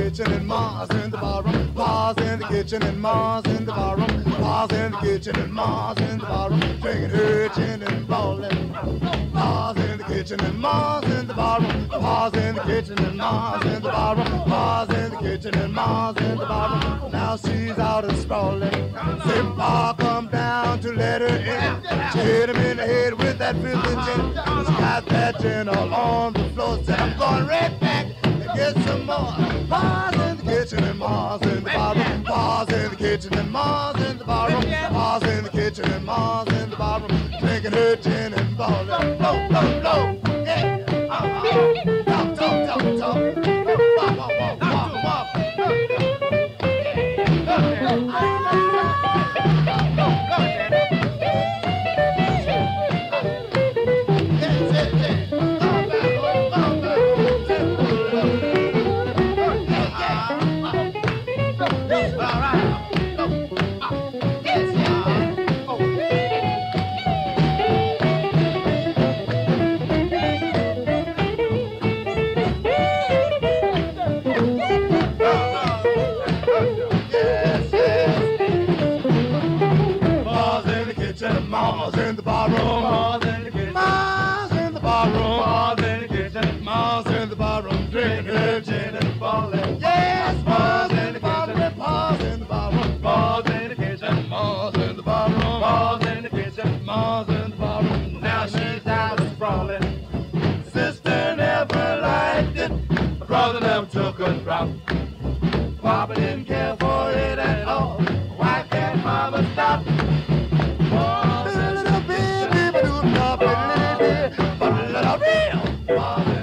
kitchen and Ma's in the barroom. Pa's in the kitchen and Ma's in the barroom. Pa's in the kitchen and Ma's in the barroom. Drinking her gin and ballin'. Pa's in the kitchen and Ma's in the barroom. Pa's in the kitchen and Ma's in the barroom. Pa's in the kitchen and Ma's in the barroom. Now she's out and sprawling. Say Pa come down to let her in. She hit him in the head with that filthy gin. She got that gin all on the floor. Said I'm going right back and get some more. Pa's in the kitchen and Ma's in the barroom. Pa's in the kitchen and Ma's in the barroom. Pa's in the kitchen and Ma's in the barroom. Drinking her gin and ballin'. Blow, blow, blow. Yeah. Talk, talk, talk, talk. Wop, wop, wop, wop, wop. Ma's in the barroom. Ma's in the kitchen. Ma's in the barroom. Ma's in the kitchen. Ma's in the barroom. Drinking her gin and ballin'. Yes, Ma's in the kitchen. Ma's in the barroom. Ma's in the kitchen. Ma's in the barroom. Ma's in the kitchen. Ma's in the barroom. Now she's out sprawling. Sister never liked it. Brother never took a drop. Papa didn't care for it at all. Why can't Mama stop? But a little bit, but a little bit, but a little bit.